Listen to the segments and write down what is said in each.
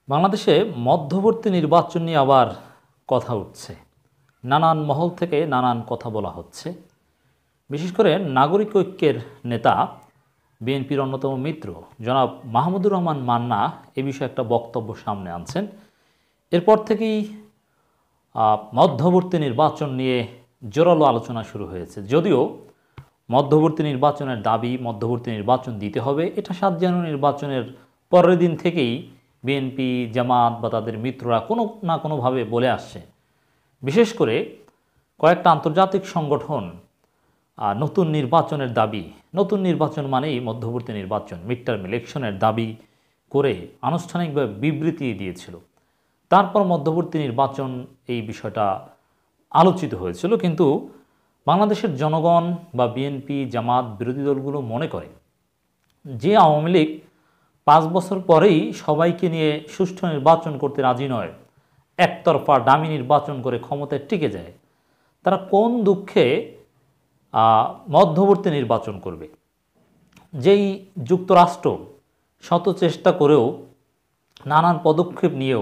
বাংলাদেশে মধ্যবর্তী নির্বাচন নিয়ে আবার কথা উঠছে। নানান মহল থেকে নানান কথা বলা হচ্ছে। বিশেষ করে নাগরিক ঐক্যের নেতা বিএনপির অন্যতম মিত্র জনাব মাহমুদুর রহমান মান্না এ বিষয়ে একটা বক্তব্য সামনে আনছেন। এরপর থেকেই মধ্যবর্তী নির্বাচন নিয়ে জোরালো আলোচনা শুরু হয়েছে। যদিও মধ্যবর্তী নির্বাচনের দাবি, মধ্যবর্তী নির্বাচন দিতে হবে, এটা 7 জানুয়ারি নির্বাচনের পরের দিন থেকেই বিএনপি, জামাত বা তাদের মিত্ররা কোনো না কোনোভাবে বলে আসছে। বিশেষ করে কয়েকটা আন্তর্জাতিক সংগঠন নতুন নির্বাচনের দাবি, নতুন নির্বাচন মানেই মধ্যবর্তী নির্বাচন, মিড টার্ম ইলেকশনের দাবি করে আনুষ্ঠানিকভাবে বিবৃতি দিয়েছিল। তারপর মধ্যবর্তী নির্বাচন এই বিষয়টা আলোচিত হয়েছিল। কিন্তু বাংলাদেশের জনগণ বা বিএনপি, জামাত, বিরোধী দলগুলো মনে করে যে আওয়ামী লীগ 5 বছর পরেই সবাইকে নিয়ে সুষ্ঠু নির্বাচন করতে রাজি নয়, একতরফা ডামি নির্বাচন করে ক্ষমতায় টিকে যায়, তারা কোন দুঃখে মধ্যবর্তী নির্বাচন করবে। যেই যুক্তরাষ্ট্র শত চেষ্টা করেও, নানান পদক্ষেপ নিয়েও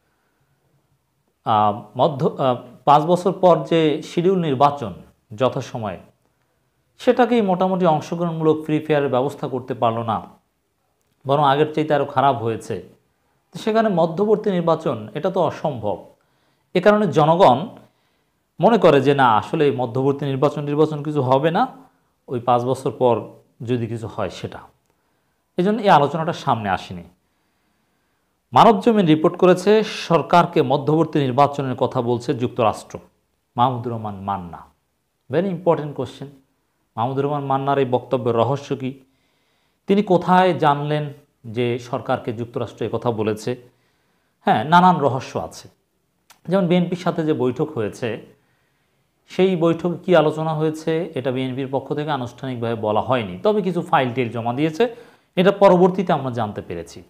5 বছর পর যে শিডিউল নির্বাচন যথাসময়ে, সেটাকেই মোটামুটি অংশগ্রহণমূলক ফ্রি ফেয়ারের ব্যবস্থা করতে পারল না, বরং আগের চাইতে আরও খারাপ হয়েছে। তো সেখানে মধ্যবর্তী নির্বাচন এটা তো অসম্ভব। এ কারণে জনগণ মনে করে যে না, আসলে মধ্যবর্তী নির্বাচন কিছু হবে না, ওই 5 বছর পর যদি কিছু হয় সেটা। এই জন্য এই আলোচনাটা সামনে আসেনি। মানবজমিন রিপোর্ট করেছে সরকারকে মধ্যবর্তী নির্বাচনের কথা বলছে যুক্তরাষ্ট্র। Mahmudur Rahman Manna, very important question. Mahmudur Rahman মান্নার এই বক্তব্যের রহস্য কী? তিনি কোথায় জানলেন যে সরকারকে যুক্তরাষ্ট্র কথা বলেছে? হ্যাঁ, নানান রহস্য আছে। যেমন বিএনপির সাথে যে বৈঠক হয়েছে, সেই বৈঠকে কী আলোচনা হয়েছে এটা বিএনপির পক্ষ থেকে আনুষ্ঠানিকভাবে বলা হয়নি, তবে কিছু ফাইল টেল জমা দিয়েছে, এটা পরবর্তীতে আমরা জানতে পেরেছি।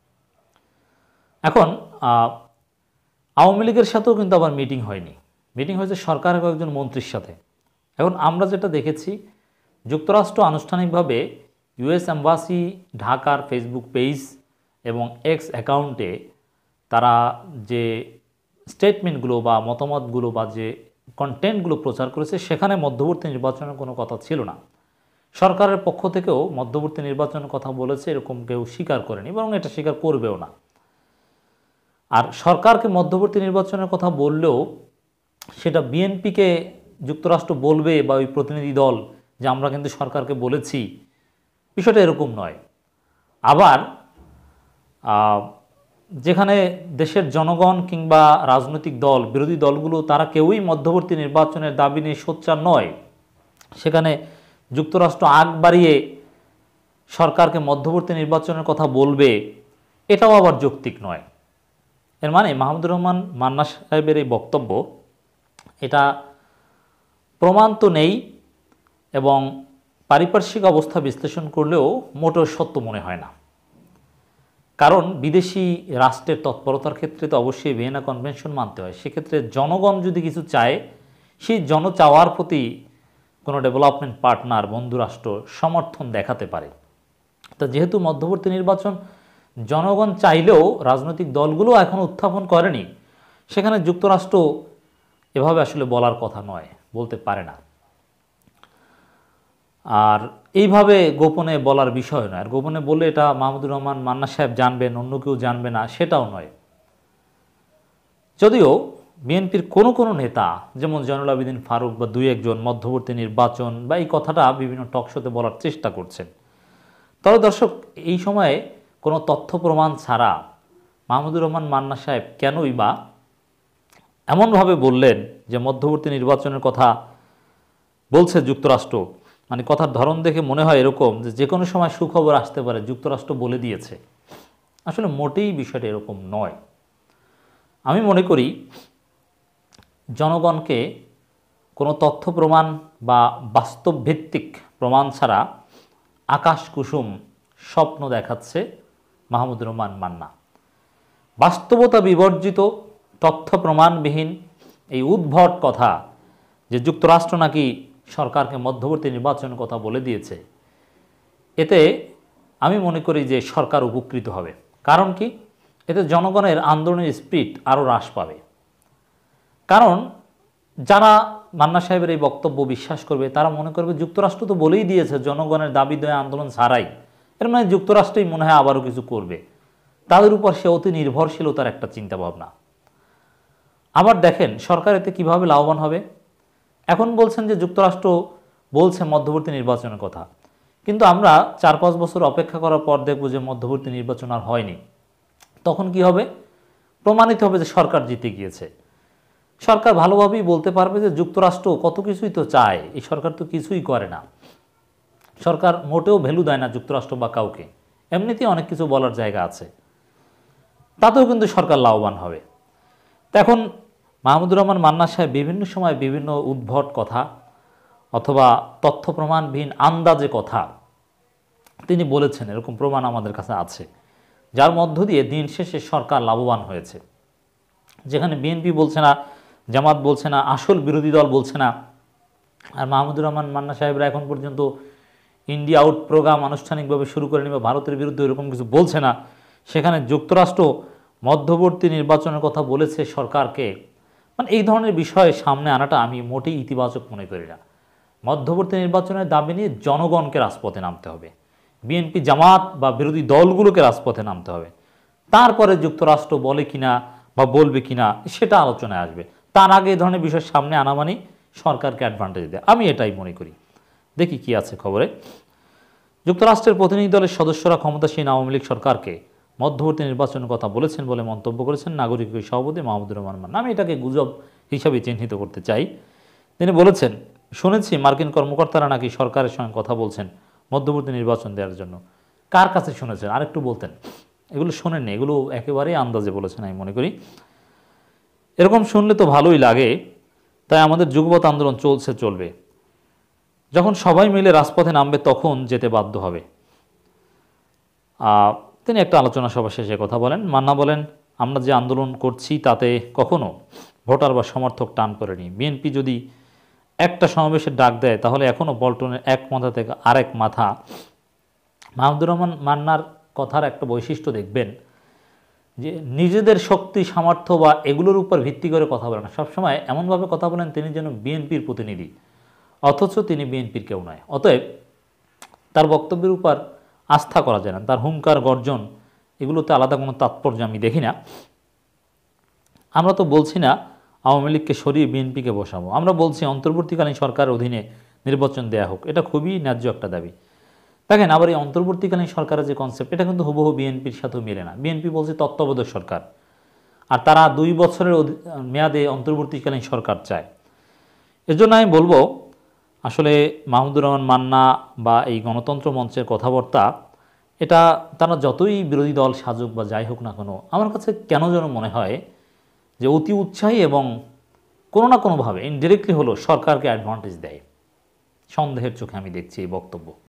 এখন আওয়ামী লীগের সাথেও কিন্তু আবার মিটিং হয়নি, মিটিং হয়েছে সরকারের কয়েকজন মন্ত্রীর সাথে। এখন আমরা যেটা দেখেছি, যুক্তরাষ্ট্র আনুষ্ঠানিকভাবে ইউএস এম্বাসি ঢাকার ফেসবুক পেজ এবং এক্স অ্যাকাউন্টে তারা যে স্টেটমেন্টগুলো বা মতামতগুলো বা যে কন্টেন্টগুলো প্রচার করেছে, সেখানে মধ্যবর্তী নির্বাচনের কোনো কথা ছিল না। সরকারের পক্ষ থেকেও মধ্যবর্তী নির্বাচনের কথা বলেছে এরকম কেউ স্বীকার করেনি, বরং এটা স্বীকার করবেও না। আর সরকারকে মধ্যবর্তী নির্বাচনের কথা বললেও সেটা বিএনপিকে যুক্তরাষ্ট্র বলবে বা ওই প্রতিনিধি দল যে আমরা কিন্তু সরকারকে বলেছি, বিষয়টা এরকম নয়। আবার যেখানে দেশের জনগণ কিংবা রাজনৈতিক দল, বিরোধী দলগুলো তারা কেউই মধ্যবর্তী নির্বাচনের দাবি নিয়ে সোচ্চার নয়, সেখানে যুক্তরাষ্ট্র আগ বাড়িয়ে সরকারকে মধ্যবর্তী নির্বাচনের কথা বলবে, এটাও আবার যৌক্তিক নয়। এর মানে মাহমুদুর রহমান মান্না সাহেবের এই বক্তব্য, এটা প্রমাণ তো নেই এবং পারিপার্শ্বিক অবস্থা বিশ্লেষণ করলেও মোটেও সত্য মনে হয় না। কারণ বিদেশি রাষ্ট্রের তৎপরতার ক্ষেত্রে তো অবশ্যই ভিয়েনা কনভেনশন মানতে হয়। সেক্ষেত্রে জনগণ যদি কিছু চায়, সেই জনচাওয়ার প্রতি কোনো ডেভেলপমেন্ট পার্টনার, বন্ধুরাষ্ট্র সমর্থন দেখাতে পারে। তো যেহেতু মধ্যবর্তী নির্বাচন জনগণ চাইলেও রাজনৈতিক দলগুলো এখন উত্থাপন করেনি, সেখানে যুক্তরাষ্ট্র এভাবে আসলে বলার কথা নয়, বলতে পারে না। আর এইভাবে গোপনে বলার বিষয় নয়। আর গোপনে বললে এটা মাহমুদুর রহমান মান্না সাহেব জানবেন, অন্য কেউ জানবে না, সেটাও নয়। যদিও বিএনপির কোনো কোনো নেতা যেমন জয়নুল আবেদিন ফারুক বা 2-1 জন মধ্যবর্তী নির্বাচন বা এই কথাটা বিভিন্ন টকশোতে বলার চেষ্টা করছেন। তবে দর্শক, এই সময়ে কোনো তথ্য প্রমাণ ছাড়া মাহমুদুর রহমান মান্না সাহেব কেনই বা এমনভাবে বললেন যে মধ্যবর্তী নির্বাচনের কথা বলছে যুক্তরাষ্ট্র? মানে কথার ধরন দেখে মনে হয় এরকম যে কোনো সময় সুখবর আসতে পারে, যুক্তরাষ্ট্র বলে দিয়েছে। আসলে মোটেই বিষয়টা এরকম নয়। আমি মনে করি জনগণকে কোনো তথ্য প্রমাণ বা বাস্তবভিত্তিক প্রমাণ ছাড়া আকাশ কুসুম স্বপ্ন দেখাচ্ছে মাহমুদুর রহমান মান্না। বাস্তবতা বিবর্জিত, তথ্য প্রমাণবিহীন এই উদ্ভট কথা যে যুক্তরাষ্ট্র নাকি সরকারকে মধ্যবর্তী নির্বাচনের কথা বলে দিয়েছে, এতে আমি মনে করি যে সরকার উপকৃত হবে। কারণ কি? এতে জনগণের আন্দোলনের স্পিড আরও হ্রাস পাবে। কারণ যারা মান্না সাহেবের এই বক্তব্য বিশ্বাস করবে তারা মনে করবে যুক্তরাষ্ট্র তো বলেই দিয়েছে জনগণের দাবি দেয় আন্দোলন ছাড়াই, এর মানে যুক্তরাষ্ট্রই মনে হয় আবারও কিছু করবে। তাদের উপর সে অতি নির্ভরশীলতার একটা চিন্তাভাবনা। আবার দেখেন সরকার এতে কীভাবে লাভবান হবে। এখন বলছেন যে যুক্তরাষ্ট্র বলছে মধ্যবর্তী নির্বাচনের কথা, কিন্তু আমরা 4-5 বছর অপেক্ষা করার পর দেখব যে মধ্যবর্তী নির্বাচন আর হয়নি। তখন কি হবে? প্রমাণিত হবে যে সরকার জিতে গিয়েছে। সরকার ভালোভাবেই বলতে পারবে যে যুক্তরাষ্ট্র কত কিছুই তো চায়, এই সরকার তো কিছুই করে না। সরকার মোটেও ভ্যালু দেয় না যুক্তরাষ্ট্র বা কাউকে, এমনিতেই অনেক কিছু বলার জায়গা আছে, তাতেও কিন্তু সরকার লাভবান হবে। তো এখন মাহমুদুর রহমান মান্না সাহেব বিভিন্ন সময় বিভিন্ন উদ্ভট কথা অথবা তথ্য প্রমাণবিহীন আন্দাজে কথা তিনি বলেছেন, এরকম প্রমাণ আমাদের কাছে আছে, যার মধ্য দিয়ে দিন শেষে সরকার লাভবান হয়েছে। যেখানে বিএনপি বলছে না, জামাত বলছে না, আসল বিরোধী দল বলছে না, আর মাহমুদুর রহমান মান্না সাহেবরা এখন পর্যন্ত ইন্ডিয়া আউট প্রোগ্রাম আনুষ্ঠানিকভাবে শুরু করে নিবে ভারতের বিরুদ্ধে এরকম কিছু বলছে না, সেখানে যুক্তরাষ্ট্র মধ্যবর্তী নির্বাচনের কথা বলেছে সরকারকে। মানে এই ধরনের বিষয়ে সামনে আনাটা আমি মোটেই ইতিবাচক মনে করি না। মধ্যবর্তী নির্বাচনের দাবি নিয়ে জনগণকে রাজপথে নামতে হবে, বিএনপি জামাত বা বিরোধী দলগুলোকে রাজপথে নামতে হবে। তারপরে যুক্তরাষ্ট্র বলে কিনা বা বলবে কিনা সেটা আলোচনায় আসবে। তার আগে এই ধরনের বিষয় সামনে আনা মানে সরকারকে অ্যাডভান্টেজ দেয়, আমি এটাই মনে করি। দেখি কি আছে খবরে। যুক্তরাষ্ট্রের প্রতিনিধি দলের সদস্যরা ক্ষমতাসীন আওয়ামী লীগ সরকারকে মধ্যবর্তী নির্বাচনের কথা বলেছেন বলে মন্তব্য করেছেন নাগরিক সভাপতি মাহমুদুর রহমান মান্না। আমি এটাকে গুজব হিসাবে চিহ্নিত করতে চাই। তিনি বলেছেন, শুনেছি মার্কিন কর্মকর্তারা নাকি সরকারের সঙ্গে কথা বলছেন মধ্যবর্তী নির্বাচন দেওয়ার জন্য। কার কাছে শুনেছেন আরেকটু বলতেন। এগুলো শোনেননি, এগুলো একেবারেই আন্দাজে বলেছেন আমি মনে করি। এরকম শুনলে তো ভালোই লাগে, তাই আমাদের যুগপৎ আন্দোলন চলবে। যখন সবাই মিলে রাজপথে নামবে তখন যেতে বাধ্য হবে। তিনি একটা আলোচনা সভা শেষে কথা বলেন। মান্না বলেন, আমরা যে আন্দোলন করছি তাতে কখনো ভোটার বা সমর্থক টান করেনি। বিএনপি যদি একটা সমাবেশের ডাক দেয় তাহলে এখনও পল্টনের এক মাথা থেকে আরেক মাথা। মাহমুদুর রহমান মান্নার কথার একটা বৈশিষ্ট্য দেখবেন যে নিজেদের শক্তি সামর্থ্য বা এগুলোর উপর ভিত্তি করে কথা বলেন না, সবসময় এমনভাবে কথা বলেন তিনি যেন বিএনপির প্রতিনিধি, অথচ তিনি বিএনপির কেউ নয়। অতএব তার বক্তব্যের উপর আস্থা করা যায় না। তার হুঙ্কার গর্জন এগুলোতে আলাদা কোনো তাৎপর্য আমি দেখি না। আমরা তো বলছি না আওয়ামী লীগকে সরিয়ে বিএনপিকে বসাবো, আমরা বলছি অন্তর্বর্তীকালীন সরকারের অধীনে নির্বাচন দেয়া হোক। এটা খুবই ন্যায্য একটা দাবি। দেখেন আবার এই অন্তর্বর্তীকালীন সরকারের যে কনসেপ্ট এটা কিন্তু হুবহু বিএনপির সাথেও মিলে না। বিএনপি বলছে তত্ত্বাবধায়ক সরকার, আর তারা 2 বছরের মেয়াদে অন্তর্বর্তীকালীন সরকার চায়। এজন্য আমি বলবো আসলে মাহমুদুর রহমান মান্না বা এই গণতন্ত্র মঞ্চের কথাবার্তা এটা তারা যতই বিরোধী দল সাজুক বা যাই হোক না কেন, আমার কাছে কেন যেন মনে হয় যে অতি উৎসাহী এবং কোনো না কোনোভাবে ইনডিরেক্টলি হলো সরকারকে অ্যাডভান্টেজ দেয়। সন্দেহের চোখে আমি দেখছি এই বক্তব্য।